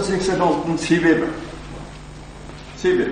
86'ның себебі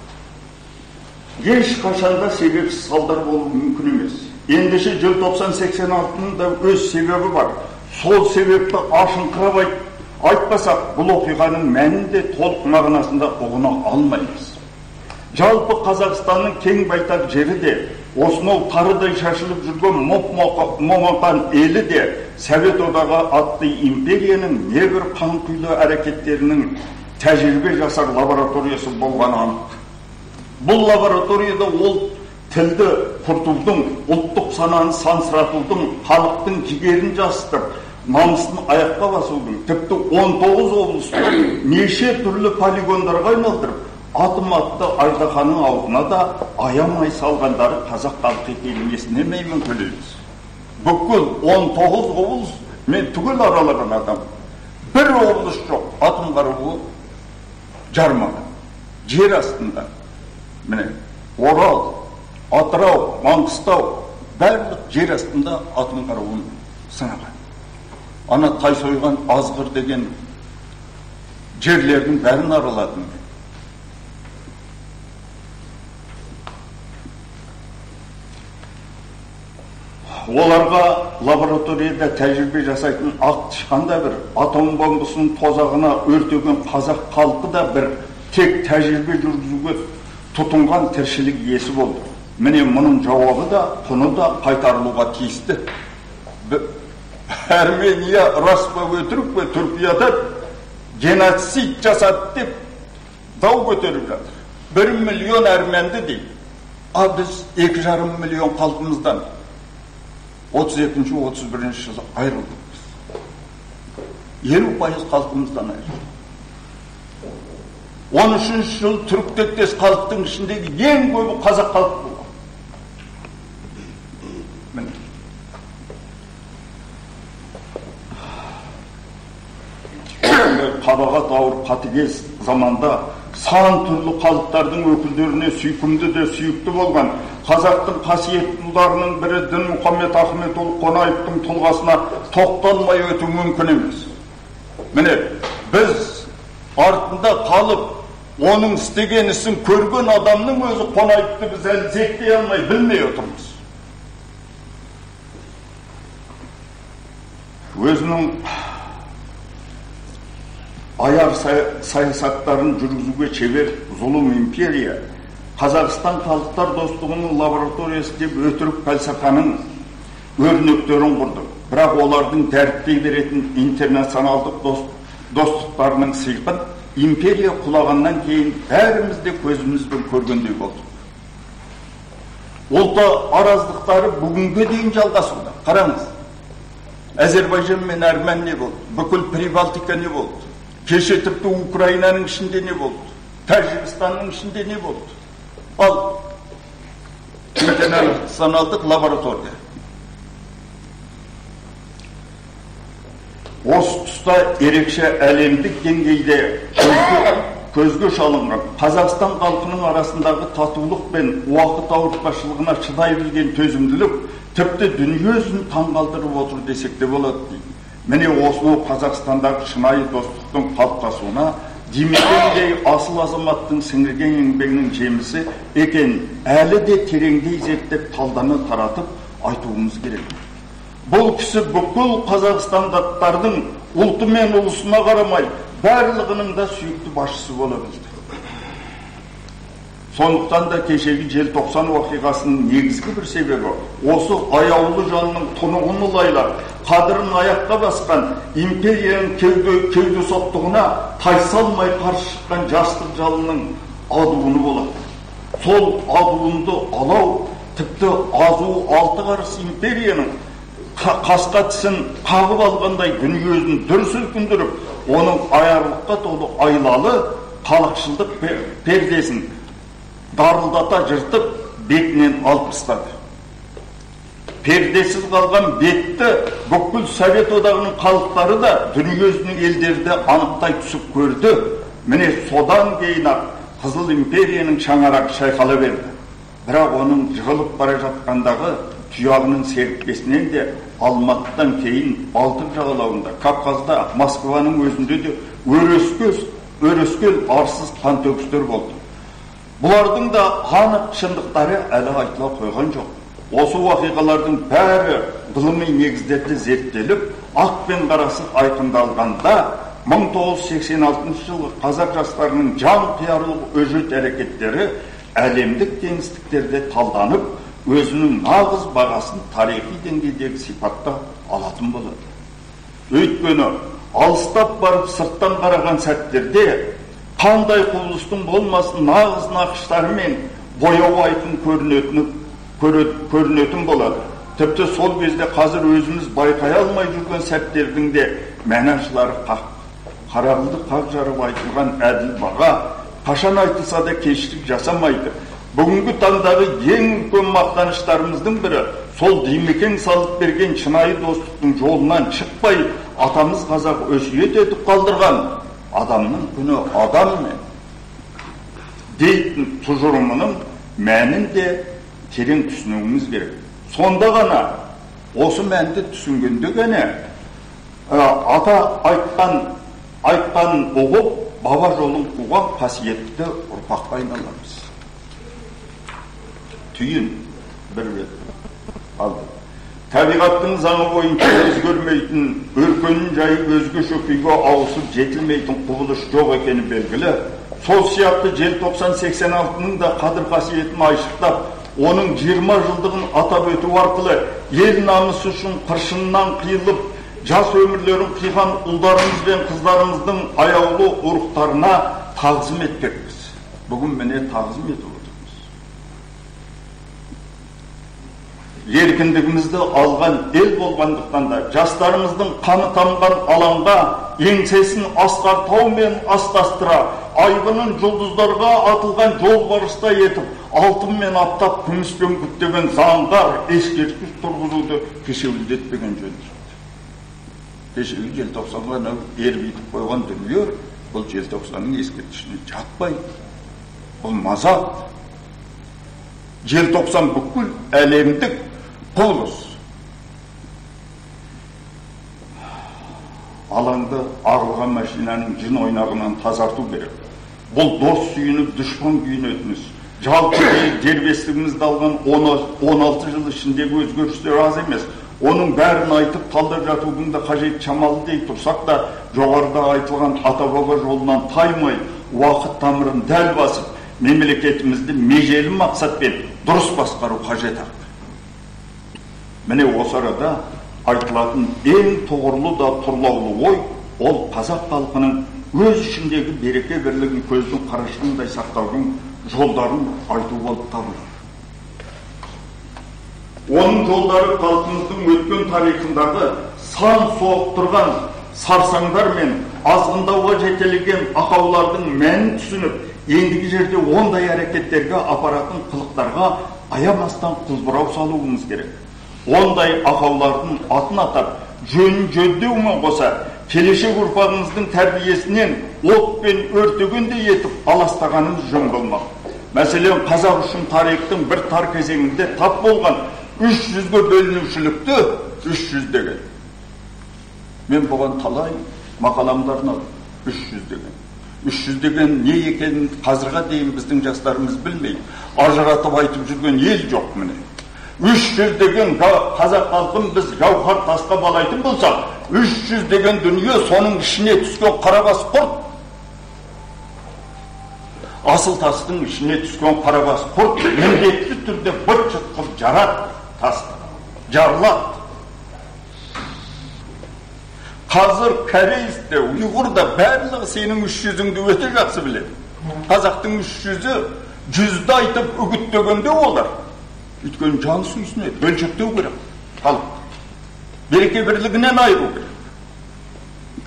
ешқашанда себепсіз салдар болуы мүмкін емес. Ендеше желтоқсан 86'ның да өз себебі бар. Сол себепті ашыңқырап айтпасақ, бұл оқиғаның мәнінде толық мағынасында ұғына алмаймыз. Жалпы Қазақстанның кең байтақ жері де, осынау тарыдай шашылып жүрген момақан елі де Совет одағы атты империяның небір қанқұйлы әрекеттерінің тәжірибе жасар лабораториясы болғаны анық. Бұл лабораторияда ол тілді құртудың, ұлттық сананы сансыратудың, халықтың жігерін жасытып, намысын аяққа басудың, тіпті 19 облыста неше түрлі полигондарға айналдырып, атым атты аждаһаның аузына да аямай салғандары қазақ халқы екенін есінемеймін көреміз. Бүкіл 19 облыс мен түгел аралаған адам. Бір облыс жоқ, атом қаруы жармаған. Жер астында. Міне, Орал, Атырау, Маңғыстау, барлық жер астында атом қаруын сынаған. Ана Тайсойған, Азғыр деген жерлердің бәрін араладым. Оларға лабораторияда тәжірибе жасайтын ақ тышқанда бір, атом бомбасының тозағына өртеген қазақ халқы да бір, тек тәжірибе жүргізуге тұтынған тіршілік иесі болды. Міне мұның жауабы да, құны да қайтарылуға тиісті. Армения рас па өтірік пе Түркияда геноцид жасады деп дау көтеріп жатыр. 1 миллион әрменді дейді. А біз 2,5 миллион халқымыздан 32-31 жылы айырылдық біз. 50% халқымыздан айырылдық. 13 жыл түрік тектес халықтың ішіндегі ең көбі қазақ халқы болған. Қабағат ауыр қатыгез заманда сан түрлі халықтардың өкілдеріне сүйкімді де сүйікті болған қазақтың қасиетті ұлдарының бірі Дінмұхаммед Ахметұлы Қонаевтың тұлғасына тоқталмай өту мүмкін емес. Міне, біз артында қалып, оның істеген ісін көрген адамның өзі Қонаевты біз әлі зерттей алмай, білмей отырмыз. Өзінің аяр саясаттарын жүргізуге шебер зұлым империя Қазақстан халықтар достығының лабораториясы деп өтірік пәлсапаның өрнектерін құрды. Бірақ олардың дәріптей беретін интернационалдық достықтарының сыйқын империя құлағаннан кейін бәріміз де көзімізбен көргендей болды. Ұлты араздықтары бүгінге дейін жалғасуда. Қараңыз, Әзербайжан мен Армән не болды? Бүкіл Прибалтика не болды? Кеше тіпті Украинаның ішінде не болды? Тәжікстанның ішінде не болды? Ал интернационалдық лаборатория. Осы тұста ерекше әлемдік деңгейде көзге шалынған Қазақстан халқының арасындағы татулық пен уақыт ауыртпашылығына шыдай білген төзімділік тіпті дүниесін таңғалдырып отыр десек те болады дейді. Міне осынау Қазақстандағы шынайы достықтың қалыптасуына Димекеңдей асыл азаматтың сіңірген еңбегінің жемісі екен әлі де тереңдей зерттеп талдана таратып айтуымыз керек. Бұл кісі бүкіл қазақстандықтардың ұлты мен ұлысына қарамай барлығының да сүйікті басшысы бола білді. Сондықтан да кешегі желтоқсан оқиғасының негізгі бір себебі осы аяулы жанның тұнығын лайлап, қадірін аяққа басқан империяның кеуде соқтығына тайсалмай қарсы шыққан жастық жалының адуыны болады. Сол адуынды алау тіпті азу алты қарыс империяның қасқа тісін қағып алғандай дүниесін дүр сілкіндіріп, оның аярлыққа толы айлалы халықшылдық пердесін дарылдата жыртып бетінен алып тастады. Пердесіз қалған бетті бүкіл Совет одағының халықтары да дүниесінің елдерді анықтай түсіп көрді. Міне содан кейін Қызыл империяның шаңырағы шайқала берді. Бірақ оның жығылып бара жатқандағы тұяғының серіппесінен де Алматыдан кейін Балтық жағалауында, Кавказда, Москваның өзінде де өрескел арсыз қан төгістер болды. Бұлардың да анық шындықтары әлі айтыла қойған жоқ. Осы уақиғалардың бәрі ғылыми негіздерде зерттеліп, ақ пен қарасы айқындалғанда 1986 жылғы қазақ жастарының жан қиярлық өжет әрекеттері әлемдік кеңістіктерде талданып, өзінің нағыз бағасын тарихи деңгейдегі сипатта алатын болады. Өйткені алыстап барып сырттан қараған сәттерде қандай құбылыстың болмасын нағыз нақыштары мен бояу айқын көрінетін болады. Тіпті сол кезде қазір өзіміз байқай алмай жүрген сәттердің де мәнашылары қарағылды қақ жарып айтылған әділ баға қашан айтылса да кештік жасамайды. Бүгінгі таңдағы ең үлкен мақтаныштарымыздың бірі сол димекең салып берген шынайы достықтың жолынан шықпай атамыз қазақ өсиет етіп қалдырған адамның күні адам мен дейтін тұжырымының мәнін де терең түсінуіміз керек. Сонда ғана осы мәнді түсінгенде ғана ата айтқан ұғып баба жолын қуған қасиетті ұрпаққа айналамыз. Түйін бір бет алды. Табиғаттың заңы бойынша өзгермейтін, өркенін жайып өзгеше күйге ауысып жетілмейтін құбылыс жоқ екені белгілі. Сол сияқты желтоқсан 86-ның да қадір қасиетін айшықтап, оның 20 жылдығын атап өту арқылы ел намысы үшін қыршынынан қиылып, жас өмірлерін қиған ұлдарымыз бен қыздарымыздың аяулы ұрықтарына тағзым еткенбіз. Бүгін міне тағзым етіп отырмыз. Еркіндігімізді алған ел болғандықтан да жастарымыздың қаны тамған алаңға еңсесін асқар тау мен астастыра, айбынын жұлдыздарға атылған жолбарыстай етіп, алтын мен аптап, күміспен күттеген заңғар ескерткіш тұрғызуды кешеуілдетпеген жөн. Кешегі желтоқсанға ербейтіп қойған дүние, бұл желтоқсанның ескерткішіне жатпай, бұл мазақ. Желтоқсан бүкіл әлемдік құбылыс. Алаңды ағылған машинаның жын ойнағынан тазарту керек. Бұл дос сүйініп, дұшпан күйінетініс. Жалпы дербестігімізді алған 16 жыл ішіндегі өзгерістер аз емес. Оның бәрін айтып талдап жатудың да қажет шамалы дей тұрсақ та, жоғарыда айтылған ата-баба жолынан таймай, уақыт тамырын дәл басып, мемлекетімізді межелі мақсатпен дұрыс басқару қажет ақ. Міне осы арада айтылатын ең тұғырлы да тұрлаулы ой, ол қазақ халқының өз ішіндегі береке бірлігін көздің қарашығындай сақтаудың жолдарын айту болып табылады. Оның жолдары халқымыздың өткен тарихындағы сан соғып сарсаңдар мен азғындауға жетелеген ақаулардың мәнін түсініп, ендігі жерде ондай әрекеттерге апаратын қылықтарға аямастан құлбырау салуымыз керек. Ондай ақаулардың атын атап, жөнін жөндеумен қоса, келешек ұрпағымыздың тәрбиесінен от пен өртегендей етіп аластағанымыз жөн болмақ. Мәселен, қазақ үшін тарихтың бір тар кезеңінде тап болған 300-ге бөлінушілікті 300 деген. Мен бұған талай мақаламдарын алдым. 300 деген. 300 деген не екенін қазірға дейін біздің жастарымыз білмейді. Ажыратып айтып жүрген ел жоқ міне. 300 деген қазақ халқын біз жауһар тасқа балайтын болсақ, 300 деген дүние соның ішіне түскен қарабас құрт. Асыл тастың ішіне түскен қарабас құрт міндетті түрде быт-шыт қылып жарады. Жарлат. Қазір Корейде, Уйғурда барлығы сенің 300-іңді өте жақсы біледі. Қазақтың 300-і 100-ді айтып үгіттегенде олар. Өйткені жан сүйсіне бөлшектеу керек. Халық береке бірлігінен айыру керек.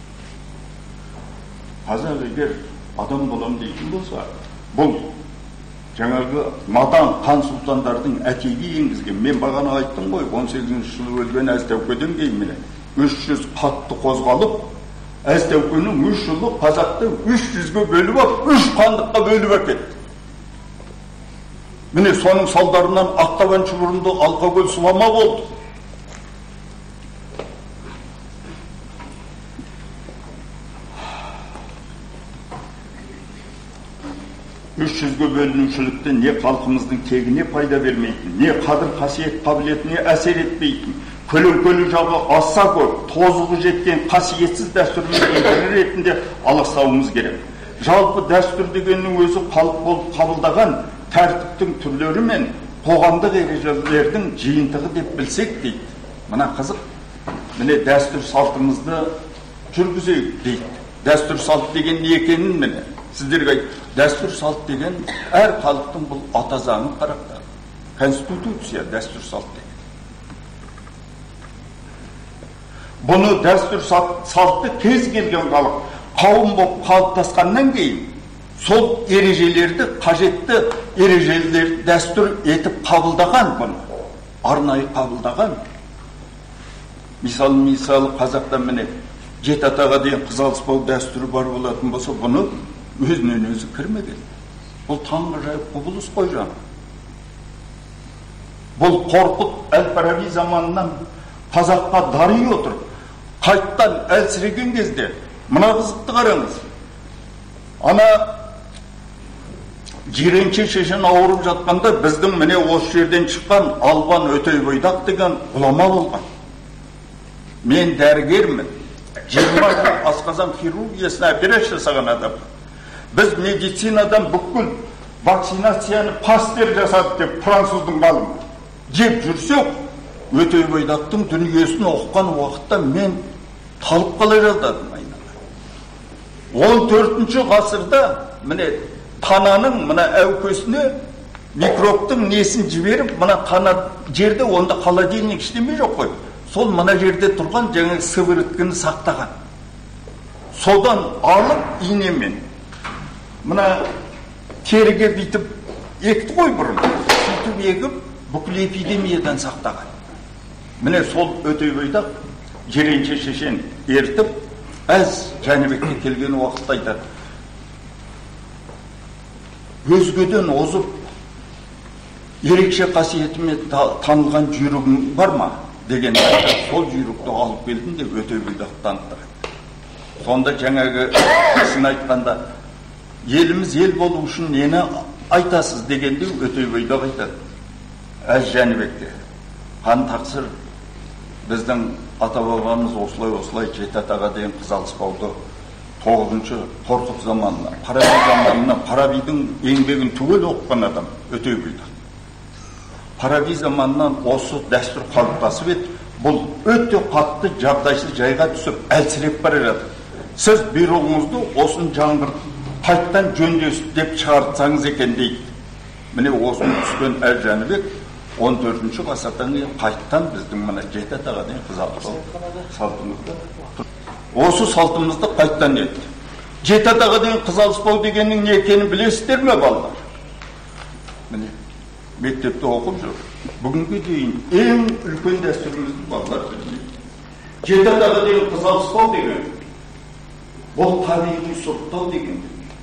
Қазақ егер адам болам дейтін болса, бұл жаңағы надан хан сұлтандардың әкеге енгізген, мен бағана айттым ғой, 18-ші жылы өлген Әз-Тәукеден кейін міне 300 қатты қозғалып, Әз-Тәукенің 3 жылы қазақты 300-ге бөліп ап, 3 хандыққа бөліп әкетті. Міне соның салдарынан Ақтабан шұбырынды алқакөл сулама болды. 300-ге бөлінушілікті не халқымыздың тегіне пайда бермейтін, не қадір қасиет қабілетіне әсер етпейтін, көлеңкелі жағы аса көп, тозығы жеткен қасиетсіз дәстүріміздің бірі ретінде аластауымыз керек. Жалпы дәстүр дегеннің өзі халық болып қабылдаған тәртіптің түрлері мен қоғамдық ережелердің жиынтығы деп білсек дейді. Мына қызық, міне дәстүр салтымызды жүргізейік дейді. Дәстүр салт деген не екенін міне сіздерге айт. Дәстүр салт деген әр халықтың бұл ата заңын қарақтар. Конституция дәстүр салт деген. Бұны дәстүр салтты кез келген халық қауым болып қалыптасқаннан кейін сол ережелерді, қажетті ережелерді дәстүр етіп қабылдаған бұны. Арнайы қабылдаған. Мысалы қазақтан міне жеті атаға дейін қыз алыспау дәстүрі бар болатын болса, бұны өзінен өзі кірмеген. Бұл таңғажайып құбылыс қой жаңа. Бұл Қорқыт Әл-Фараби заманынан қазаққа дари отыр. Қайттан әлсіреген кезде мына қызықты қараңыз. Ана Жиренше шешен ауырып жатқанда біздің міне осы жерден шыққан Албан Өтейбойдақ деген ғұлама болған. Мен дәрігермін. 20 жыл асқазан хирургиясына операция жасаған адам. Біз медицинадан бүкіл вакцинацияны Пастер жасады деп француздың ғалымы деп жүрсек, Өтейбойдақтың дүниесін оқыған уақытта мен талып қалай жаздадым айналайын. 14-ші ғасырда міне тананың мына әукесіне микробтың несін жіберіп, мына қана жерде онда холодильник іштеме жоқ қой. Сол мына жерде тұрған жаңа сібіріткіні сақтаған. Содан алып инемен мына теріге битіп екті қой бұрын. Сөйтіп егіп бүкіл эпидемиядан сақтаған. Міне сол Өтейбойдақ Жиренше шешен ертіп, әз Жәнібекке келген уақытта айтады. Өзгеден озып, ерекше қасиетімен танылған жүйрігің бар ма? Деген сол жүйрікті алып келдім деп Өтейбойдақ танықтырады. Сонда жаңағы кісіні айтқанда, еліміз ел болу үшін нені айтасыз дегенде Өтейбойдақ айтады. Әз Жәнібекке, қан тақсыр, біздің ата-бабамыз осылай жеті атаға дейін қыз алыспауды 9-шы Қорқыт заманына, Фараби заманына, Фарабидің еңбегін түгел оқыған адам Өтейбойдақ. Фараби заманынан осы дәстүр қалыптасып еді, бұл өте қатты жағдайсыз жайға түсіп, әлсіреп бара жатыр. Сіз бұйрығыңызды осыны жаңғыртып, қайттан жөндесіп деп шығартсаңыз екен дейді. Міне осыны түскен Әз Жәнібек 14-ші ғасырдан кейін қайттан біздің мына жеті атаға дейін қыз алыспау салтымызды. Осы салтымызды қайттан етті. Жеті атаға дейін қыз алыспау дегеннің не екенін білесіздер ме балалар? Міне мектепте оқып жүр. Бүгінге дейін ең үлкен дәстүрімізді балалар білмейді. Жеті атаға дейін қыз алыспау деген бұл табиғи сұрыптау деген.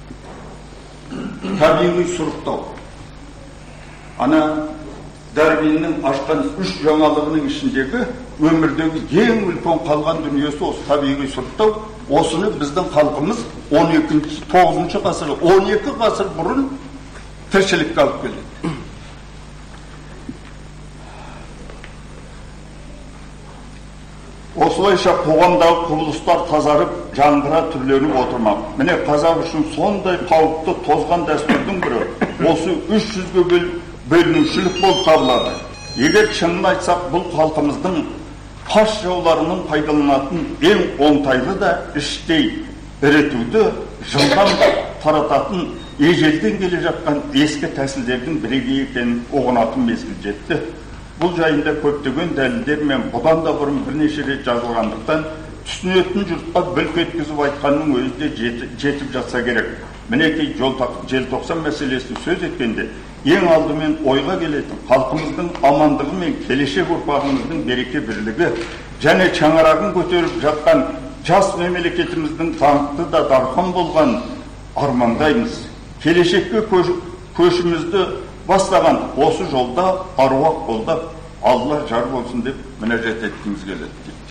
Табиғи сұрыптау. Ана Дарвиннің ашқан 3 жаңалығының ішіндегі өмірдегі ең үлкен қалған дүниесі осы табиғи сұрыптау. Осыны біздің халқымыз 9-шы ғасыр, 12 ғасыр бұрын тіршілікке алып келді. Осылайша қоғамдағы құбылыстар тазарып, жаңғыра түрленіп отырмақ. Міне қазақ үшін сондай қауіпті тозған дәстүрдің бірі осы 300-ге бөлінушілік болып табылады. Егер шынын айтсақ, бұл халқымыздың паш жауларының пайдаланатын ең оңтайлы да іштей ірітуді жылдам тарататын ежелден келе жатқан ескі тәсілдердің бірегей екенін ұғынатын мезгіл жетті. Бұл жайында көптеген дәлелдер мен бұдан да бұрын бірнеше рет жазылғандықтан түсінетін жұртқа бүлк еткізіп айтқанның өзі де жетіп жатса керек. Мінекей желтоқсан мәселесін сөз еткенде ең алдымен ойға келетін халқымыздың амандығы мен келешек ұрпағымыздың береке бірлігі және шаңырағын көтеріп жатқан жас мемлекетіміздің даңқты да дархан болған армандаймыз. Келешекке көшімізді бастаған осы жолда аруақ қолдап, Алла жар болсын деп мінәжат еткіміз келеді.